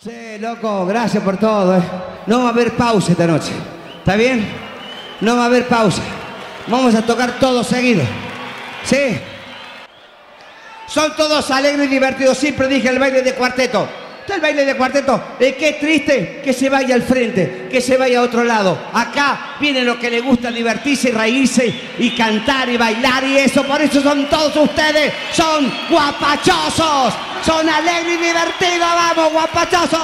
Sí, loco, gracias por todo, No va a haber pausa esta noche. ¿Está bien? No va a haber pausa. Vamos a tocar todo seguido. ¿Sí? Son todos alegres y divertidos. Siempre dije el baile de cuarteto. ¿Está el baile de cuarteto? Qué triste que se vaya al frente, que se vaya a otro lado. Acá viene lo que le gusta, divertirse y reírse y cantar y bailar y eso. Por eso son todos ustedes. Son guapachosos. Son alegres y divertidos. ¡Vamos, guapachosos!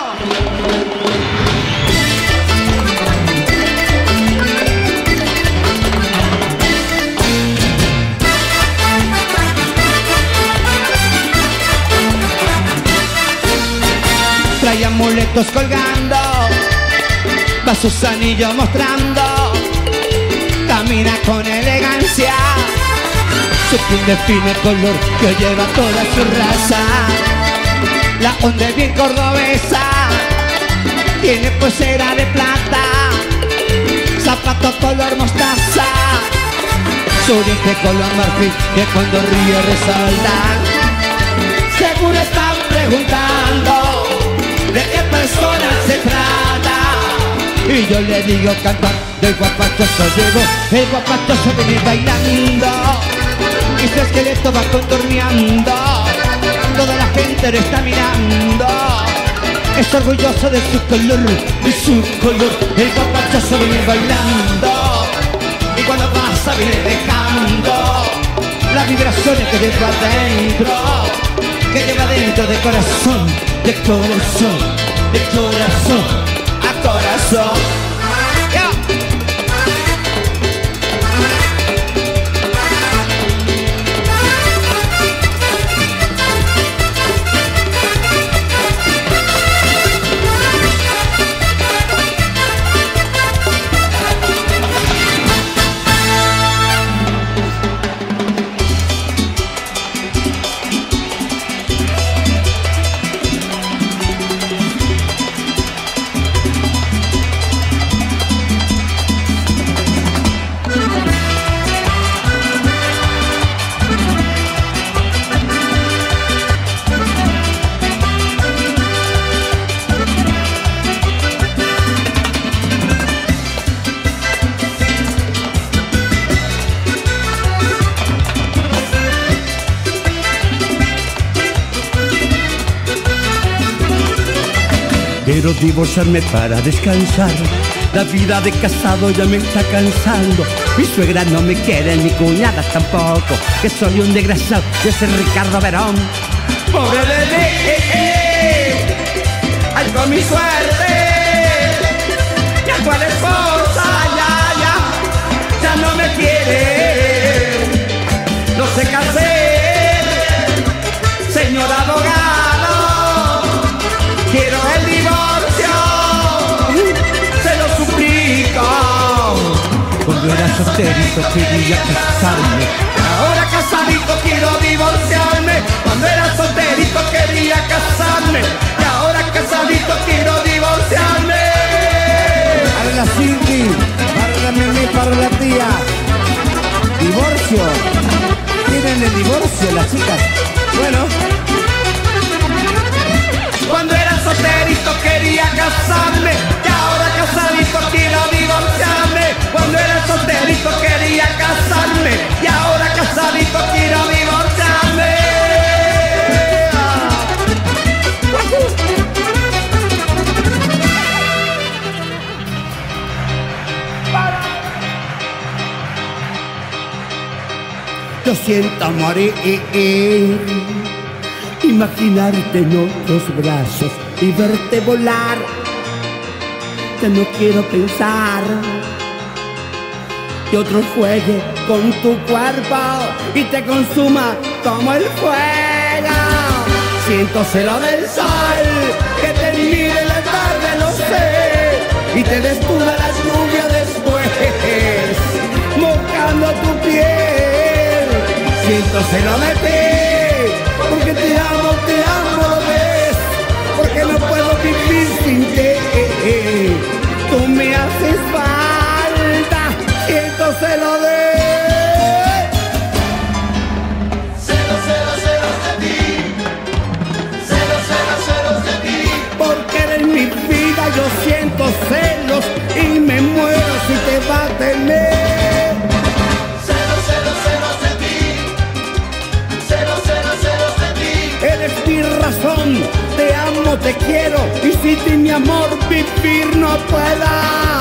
Trae amuletos colgando, va sus anillos mostrando, camina con elegancia, su piel define el color que lleva toda su raza. La onda es bien cordobesa, tiene pulsera de plata, zapatos color mostaza, su diente color marfil que cuando ríe resalta. Seguro están preguntando ¿de qué persona se trata? Y yo le digo cantar del guapachoso llegó. El guapachoso viene bailando y su esqueleto va contorneando. Toda la gente lo está mirando. Es orgulloso de su color, de su color. El guapachoso viene bailando y cuando pasa viene dejando las vibraciones que lleva adentro, que lleva dentro de corazón, de corazón, de corazón a corazón. Yeah. Quiero divorciarme para descansar. La vida de casado ya me está cansando. Mi suegra no me quiere, mi cuñada tampoco, que soy un desgraciado, yo soy Ricardo Verón. Pobre de mí, ay con mi suerte. Mi actual esposa ya no me quiere. No sé qué hacer, señor abogado. Quiero el divorcio, se lo suplico. Cuando era solterito quería casarme, ahora casadito quiero divorciarme. Cuando era solterito quería casarme, y ahora casadito quiero divorciarme. Para la Cindy, para la Mimi, para la tía. Divorcio. Tienen el divorcio las chicas. Bueno. Cuando era solterito quería casarme, y ahora casadito quiero divorciarme. Cuando era solterito quería casarme, y ahora casadito quiero divorciarme. Yo siento morir, imaginarte en otros brazos y verte volar. Ya no quiero pensar que otro juegue con tu cuerpo y te consuma como el fuego. Siento celo del sol que te mire la tarde, lo sé, y te desnuda la lluvia después, mojando tu piel. Siento celo de ti, porque te amo, ¿ves? Porque no puedo vivir sin ti. Tú me haces falta, siento celo de celos de ti, celos de ti, porque eres yo siento celos y me muero si te vas de mí. Celos, celos, celos de ti. Celos, celos, celos de ti. Eres mi razón, te amo, te quiero y sin ti mi amor vivir no pueda.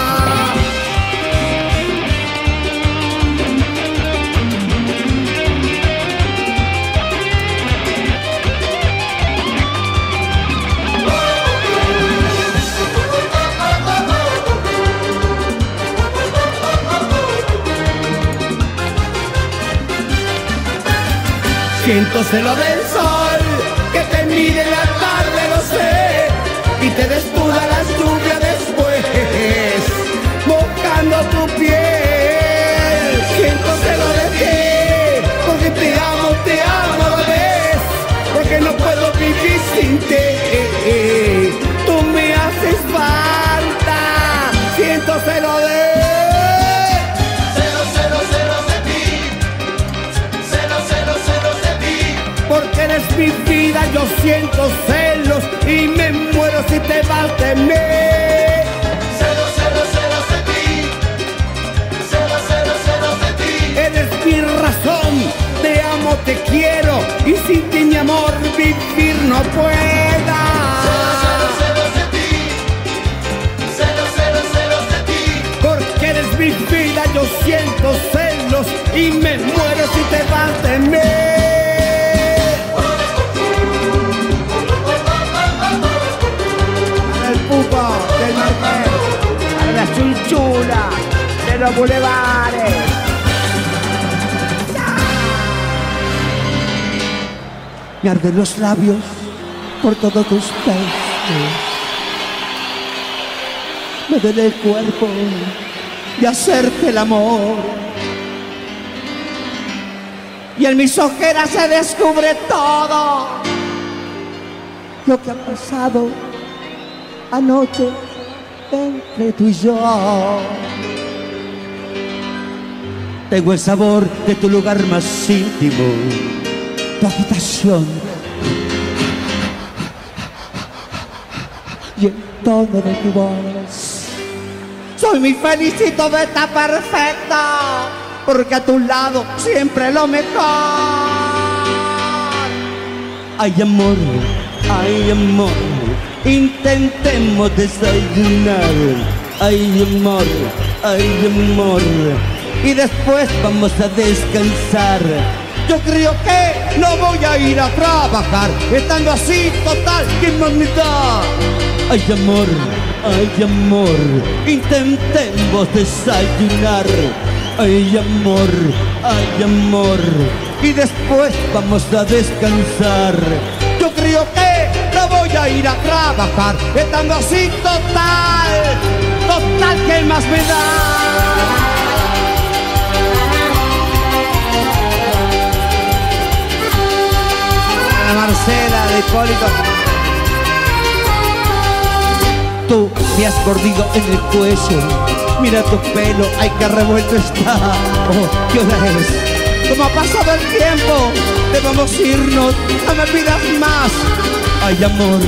Siento celo del sol que te mide la tarde, lo sé, y te desnuda la lluvia después, mojando tu piel. Siento celo de ti, porque te amo a la vez, porque no puedo vivir sin ti. Tú me haces falta. Siento celo de porque eres mi vida, yo siento celos y me muero si te vas de mí. Celos, celos, celos de ti. Celos, celos, celos de ti. Eres mi razón, te amo, te quiero y sin ti mi amor vivir no pueda. Celos, celos de ti. Celos, celos, celos de ti. Porque eres mi vida, yo siento celos y me muero si te vas de mí. Del Marqués, a la chunchula de los bulevares. Me arden los labios por todos tus besos. Me duele el cuerpo de hacerte el amor. Y en mis ojeras se descubre todo lo que ha pasado anoche entre tú y yo. Tengo el sabor de tu lugar más íntimo, tu habitación y el tono de tu voz. Soy muy feliz y todo está perfecto, porque a tu lado siempre lo mejor. Ay, amor, ay, amor, intentemos desayunar. Ay, amor, y después vamos a descansar. Yo creo que no voy a ir a trabajar, estando así total, ¿qué más me da? Ay, amor, intentemos desayunar. Ay, amor, y después vamos a descansar. Yo creo que no voy a ir a trabajar, estando así total, ¿qué más me da? Ana Marcela de Hipólito. Tú me has mordido en el cuello, mira tu pelo, ay que revuelto está. Oh, ¿qué hora es? Como ha pasado el tiempo, debemos irnos, no me pidas más. Ay, amor,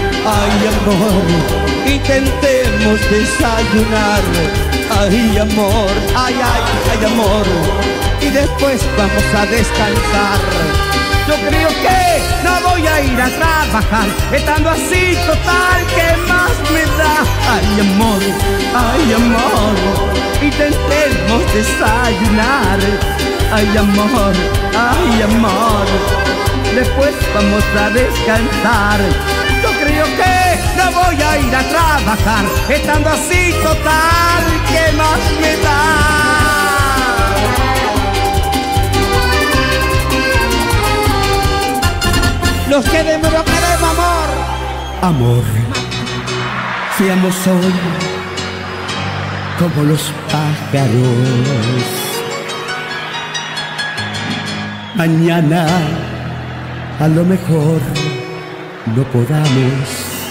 intentemos desayunar. Ay, amor, ay, amor, y después vamos a descansar. Yo creo que no voy a ir a trabajar, estando así total, ¿qué más me da? Ay, amor, intentemos desayunar. Ay, amor, después vamos a descansar. Yo creo que no voy a ir a trabajar, estando así total, ¿qué más me da? Los queremos, amor. Amor, seamos hoy como los pájaros. Mañana a lo mejor no podamos.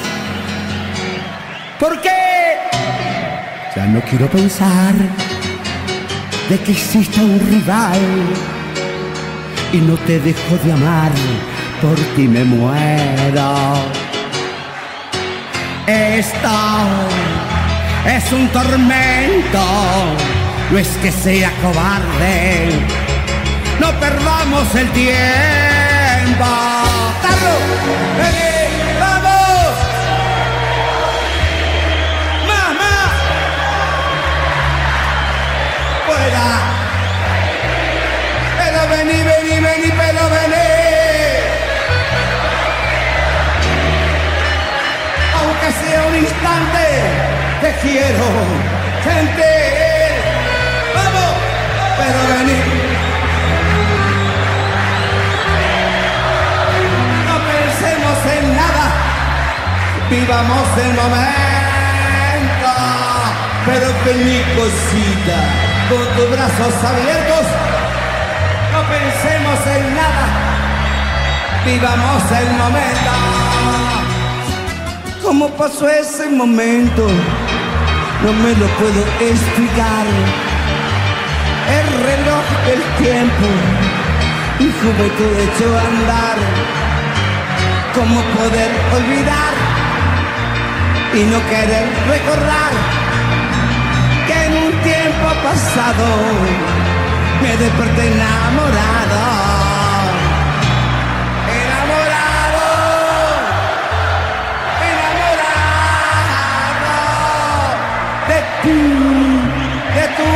¿Por qué? Ya no quiero pensar de que exista un rival y no te dejo de amar, por ti me muero. Esto es un tormento, no es que sea cobarde, no perdamos el tiempo. ¡Carlos! ¡Vení! ¡Vamos! ¡Más, más! ¡Fuera! Pero vení, vení, vení, pero vení. Aunque sea un instante, te quiero sentir. ¡Vamos! Pero vení. No pensemos en nada, vivamos el momento. Pero vení, cosita, con tus brazos abiertos. No pensemos en nada, vivamos el momento. ¿Cómo pasó ese momento? No me lo puedo explicar. El reloj del tiempo, mi juventud echó a andar. ¿Cómo poder olvidar y no querer recordar que en un tiempo pasado me desperté enamorado? De tu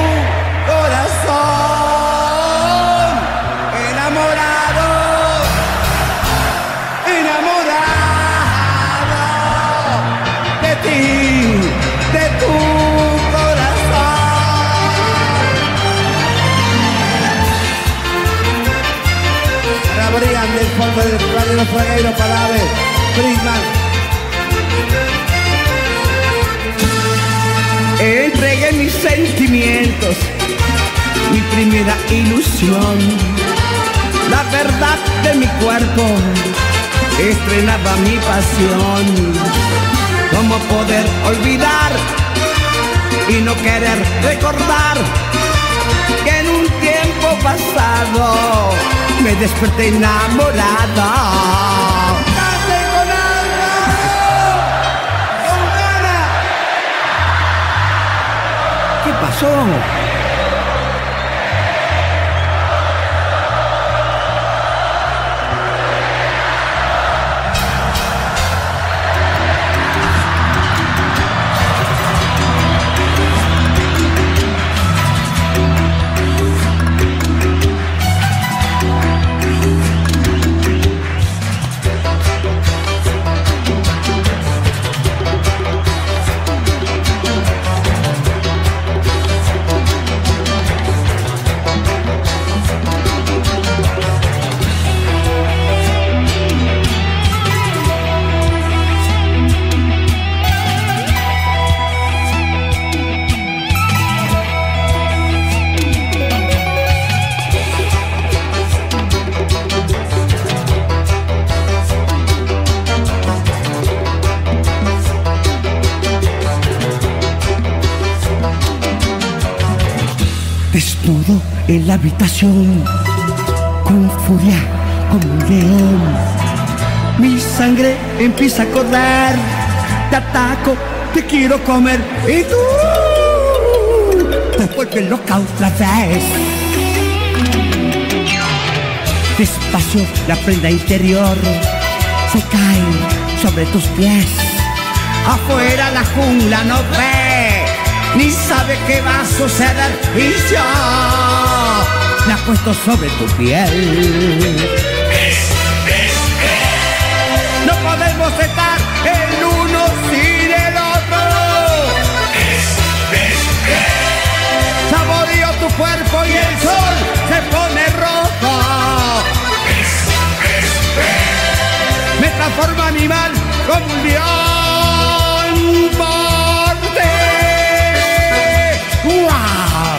corazón, enamorado, enamorado de ti, de tu corazón. Para Brian del fondo del Radio Los Fragueiros, para ver, Prisman. Entregué mis sentimientos, mi primera ilusión, la verdad de mi cuerpo, estrenaba mi pasión. ¿Cómo poder olvidar y no querer recordar que en un tiempo pasado me desperté enamorado? ¿Qué pasó? Desnudo en la habitación, con furia como un león. Mi sangre empieza a correr, te ataco, te quiero comer. Y tú te vuelves loca otra vez. Despacio la prenda interior se cae sobre tus pies. Afuera la jungla no ve, ni sabe qué va a suceder. Y yo me acuesto sobre tu piel. No podemos estar el uno sin el otro. Saboreo tu cuerpo y el sol se pone rojo. Me transformo animal como un león por ti. ¡Wow!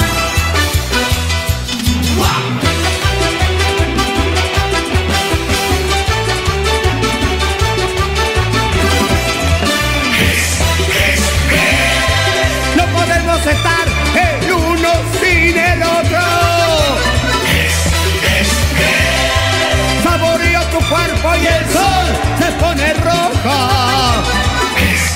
No podemos estar el uno sin el otro. Saboreo tu cuerpo y el sol se pone rojo.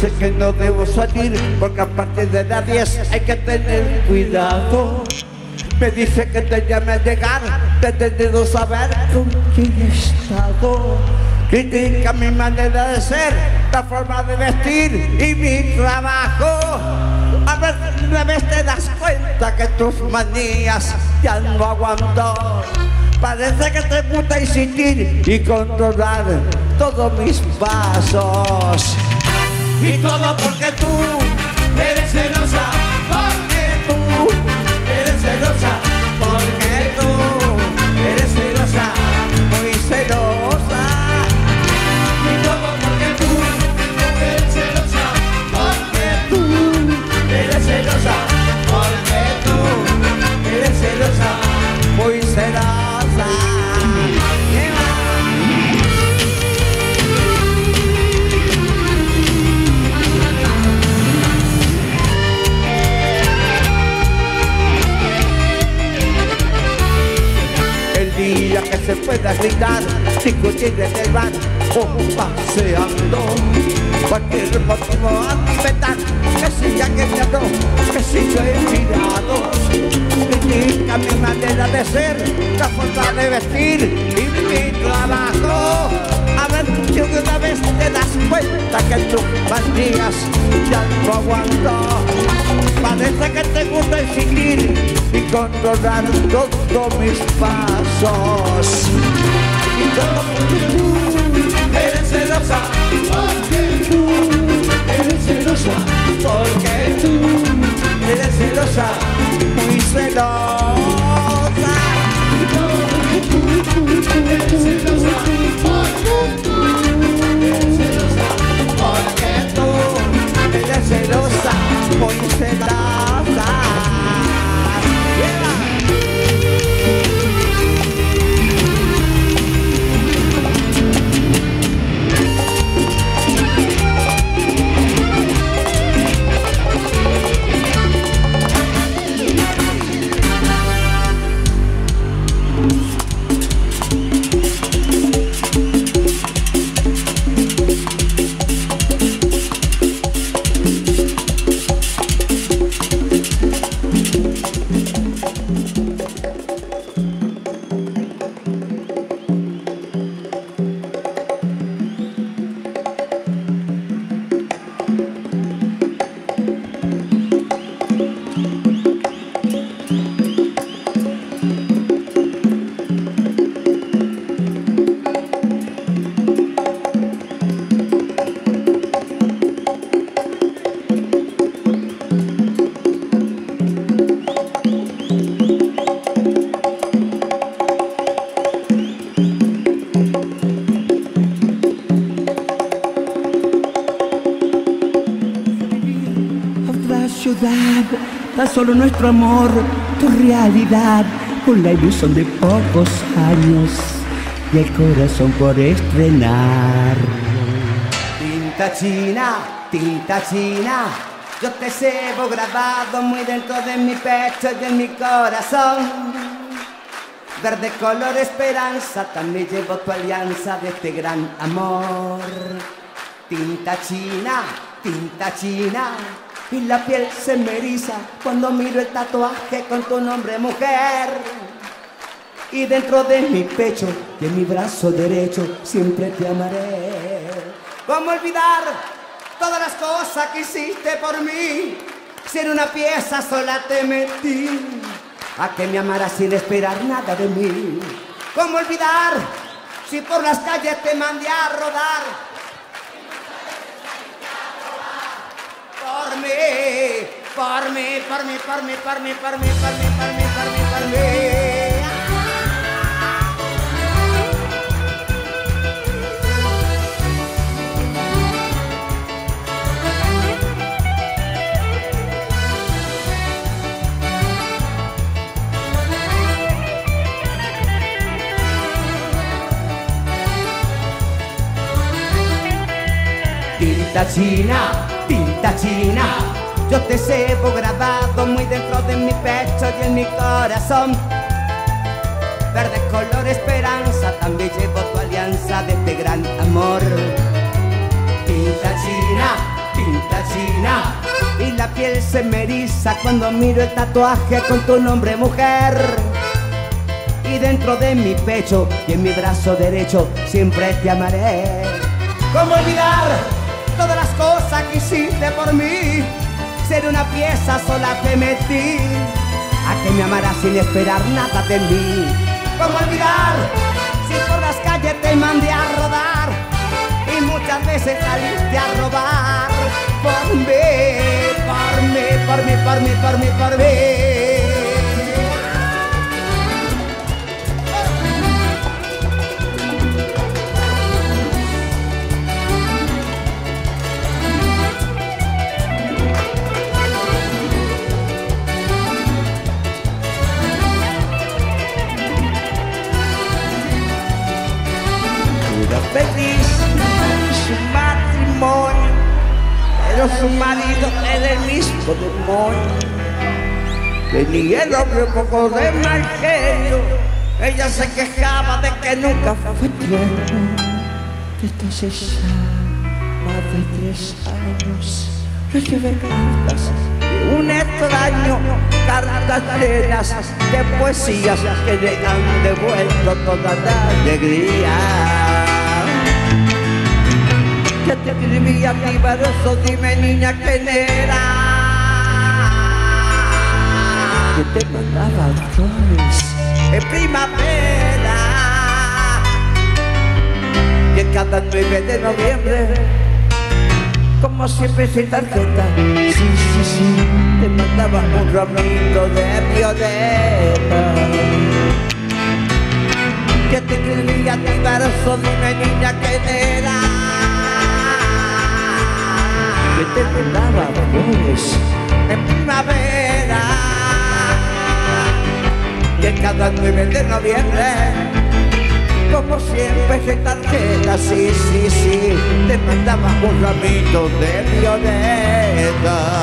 dice que no debo salir porque a partir de las 10 hay que tener cuidado. Me dice que te llame al llegar, pretendiendo saber con quién he estado. Critica mi manera de ser, la forma de vestir y mi trabajo. A ver si una vez te das cuenta que tus manías ya no aguanto. Parece que te gusta insistir y controlar todos mis pasos. Y todo porque tú eres celosa, porque tú eres celosa, porque tú eres celosa, muy celosa. Y todo porque tú eres celosa, porque tú eres celosa, porque tú eres celosa, muy celosa. Día que se pueda gritar, discutir en el bar o paseando. Cualquier motivo a inventar, que si ya que me habló, que si yo he mirado. Critica mi manera de ser, la forma de vestir y mi trabajo. A ver si una vez te das cuenta que tus manías ya no aguanto. Parece que te gusta insistir y controlar todos mis pasos. Y todo porque tú eres celosa, porque tú eres celosa, porque tú eres celosa, muy celosa. Y todo porque tú eres celosa, porque tú eres celosa, porque tú eres celosa, muy celosa. Tan solo nuestro amor, tu realidad, con la ilusión de pocos años y el corazón por estrenar. Tinta china, yo te llevo grabado muy dentro de mi pecho y en mi corazón. Verde color esperanza, también llevo tu alianza de este gran amor. Tinta china, y la piel se me eriza cuando miro el tatuaje con tu nombre, mujer. Y dentro de mi pecho y en mi brazo derecho siempre te amaré. ¿Cómo olvidar todas las cosas que hiciste por mí? Si en una pieza sola te metí, a que me amaras sin esperar nada de mí. ¿Cómo olvidar si por las calles te mandé a rodar? Por mí. Tinta china, yo te llevo grabado muy dentro de mi pecho y en mi corazón. Verde color esperanza, también llevo tu alianza de este gran amor. Tinta risa cuando miro el tatuaje con tu nombre, mujer. Y dentro de mi pecho y en mi brazo derecho siempre te amaré. ¿Cómo olvidar todas las cosas que hiciste por mí? Ser una pieza sola te metí, a que me amaras sin esperar nada de mí. ¿Cómo olvidar si por las calles te mandé a rodar y muchas veces saliste a robar? Por mí, por mí, por mí, por mí, por mí, por mí. Feliz su matrimonio, pero su marido era el mismo demonio. Tenía el hombre un poco de mal genio, ella se quejaba de que nunca fue tierno. Entonces ya más de 3 años recibe cartas de un extraño, cartas llenas de poesías que le han devuelto toda la alegría. Que te escribía a ti, verso, dime niña quién era. Que te mandaba flores en primavera. Y en cada 9 de noviembre, como siempre sin tarjeta, sí, sí, sí, te mandaba un ramito de violeta. Que te escribía a ti, verso, dime niña quién era. Que te mandaba flores en primavera. Y en cada 9 de noviembre, como siempre sin tarjeta, sí, sí, sí, te mandaba un ramito de violeta.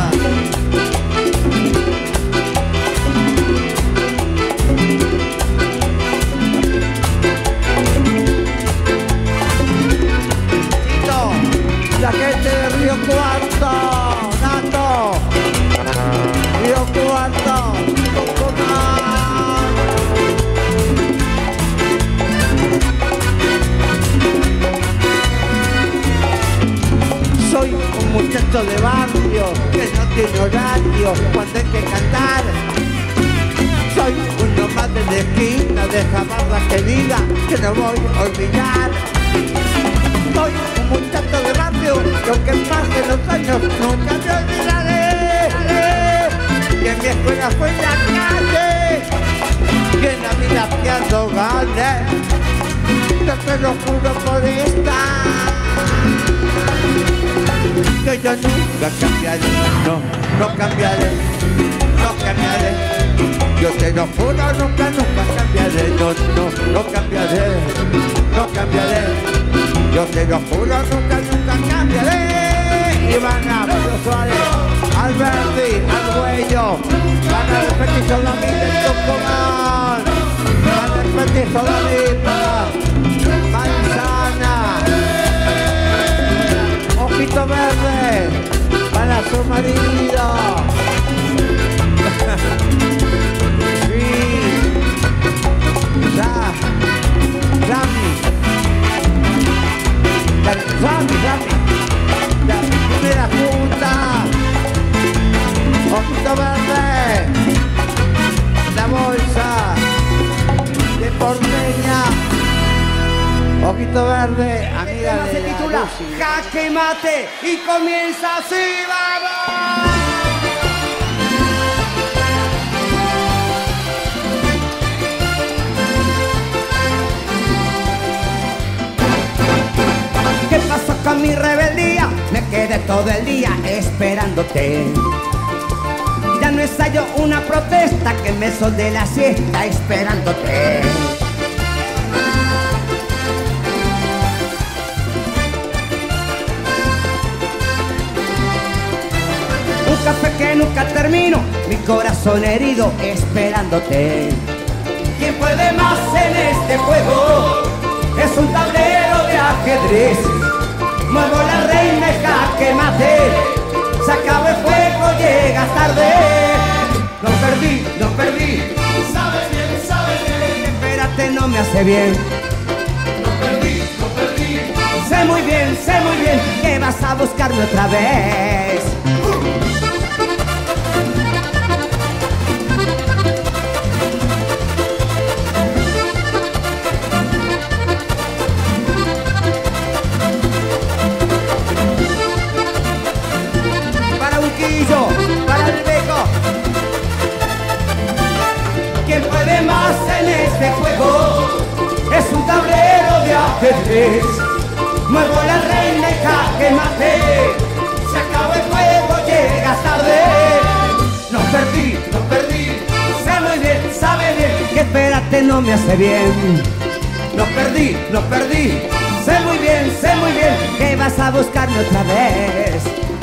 La gente de Río Cuarto, Nato, Río Cuarto, soy un muchacho de barrio que no tiene horario cuando hay que cantar. Soy uno más de la esquina de Jabarra que diga que no voy a olvidar. Soy un muchacho de barrio que aunque pasen los años nunca me olvidaré. Que en mi escuela fue en la calle, que en la vida pierdo gané. Yo te lo juro por esta, que yo nunca cambiaré, no, no cambiaré, no cambiaré. Yo te lo juro, nunca, nunca cambiaré, no, no, no cambiaré, no cambiaré. Yo te lo juro, nunca, nunca cambiaré. Y van a Pedro Suárez, Alberti, Arguello, van a repetir solamente el Tucumán, van a repetir solamente Manzana, Ojito Verde, para su marido. Sí, ya, Rami. La primera junta, Ojito Verde, la bolsa de Porteña, Ojito Verde, amiga de se titula Jaque Mate y comienza así, ¡vamos! ¿Qué pasó con mi rebeldía? Me quedé todo el día esperándote. Ya no ensayo una protesta, que me soldé la siesta esperándote. Un café que nunca termino, mi corazón herido esperándote. ¿Quién puede más en este juego? Es un tablero de ajedrez. Muevo la reina y jaque mate. Se acaba el fuego, llegas tarde. hace bien. Lo perdí, lo perdí. Sé muy bien que vas a buscarme otra vez. Para Urquillo, para el Beco. ¿Quién puede más en este juego? Es un tablero de ajedrez. Muevo la reina y jaque mate. Se acaba el juego, llegas tarde. No perdí, no perdí. Sé muy bien, sabe bien que esperarte no me hace bien. No perdí, no perdí. Sé muy bien que vas a buscarme otra vez.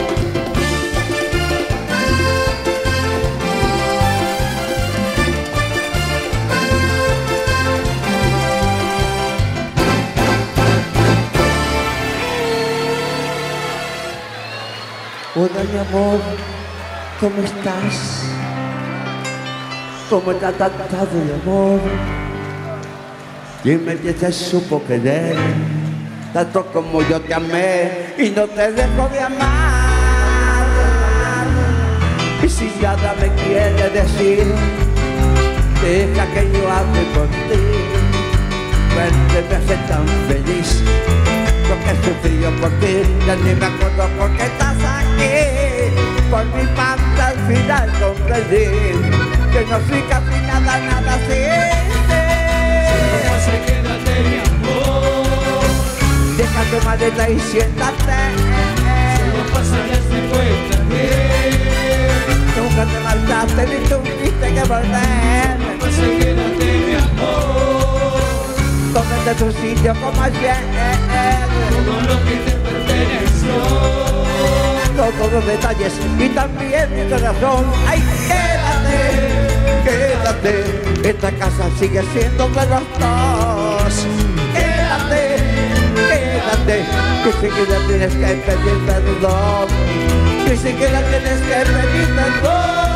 Hola mi amor, ¿cómo estás? ¿Cómo te ha tratado el amor? ¿Quién me te supo querer? Tanto como yo te amé y no te dejo de amar. Y si nada me quiere decir, deja que yo hable por ti. Verte me hace tan feliz, porque he sufrido por ti, ya ni me acuerdo por qué estás aquí. Por mi parte al final comprendí que no soy casi nada, nada sin ti. Se quédate, mi amor. Deja tu maleta y siéntate. Solo pasarás de cuenta que Nunca te marchaste ni tuviste que volver. se quédate, mi amor. Cómete tu sitio como ayer. Todo lo que te perteneció. Todos los detalles y también mi corazón. ¡Ay, quédate! Quédate, esta casa sigue siendo de los dos. Quédate, quédate, que siquiera tienes que pedir perdón. Que siquiera tienes que pedir perdón.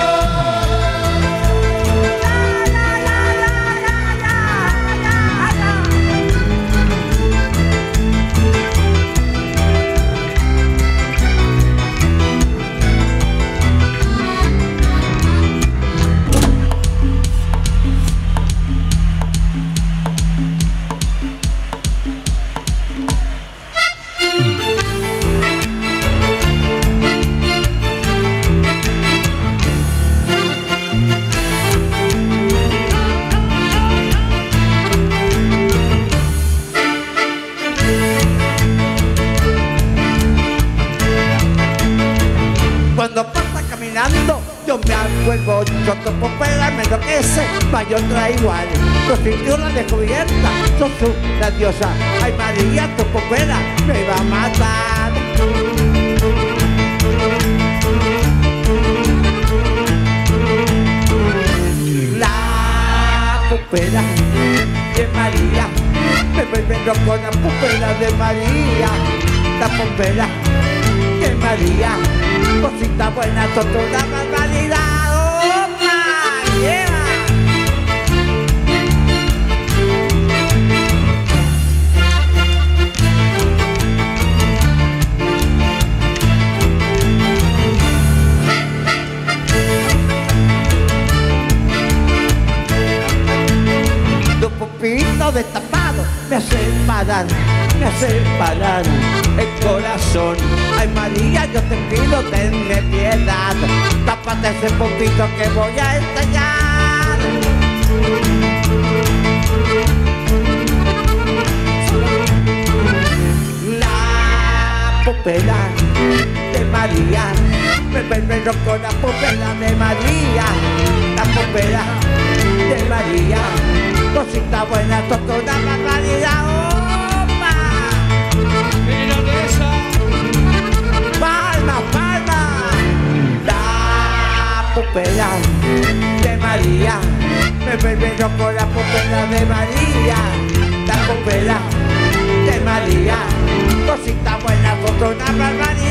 Cuando pasa caminando, yo me acuerdo, yo toco pega, me enloquece, mayor trae igual, con cintura descubierta, sos una diosa, ay María, tu popera me va a matar. La popera de María, me vuelve loco con la popera de María, la popera de María. Cosita buena, toda una barbaridad. ¡Opa! ¡Lleva! Tu pupito destapado me hace parar el corazón. Ay María, yo te pido, tenme piedad. Tápate ese poquito que voy a estallar. La pupela de María, me vuelve loco la pupela de María. La pupela de María, cosita buena, toda una barbaridad. ¡Opa! Mira de esa. ¡Palma, palma! La pupela de María, me vuelve loco la pupela de María. La pupela de María, cosita buena, toda una barbaridad.